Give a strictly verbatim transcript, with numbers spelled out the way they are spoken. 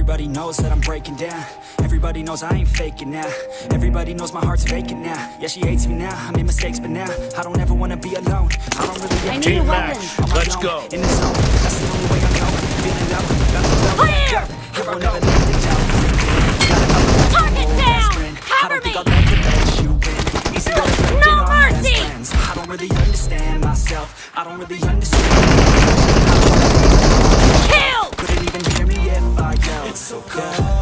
Everybody knows that I'm breaking down. Everybody knows I ain't faking now. Everybody knows my heart's vacant now. Yeah, she hates me now, I made mistakes, but now I don't ever wanna be alone. I don't really I ever need a feel weapon. alone. Let's On my go. own, in the zone, that's the only way I know. Feeling low, got to go. Clear! Here I never let it go. Gotta know that Target I'm down! best friend. I Cover don't think me! I'll ever let you win. Easy to forget No all my mercy! friends. I don't really understand myself. I don't really understand. Kill! Couldn't even hear me if I yelled. It's so cold.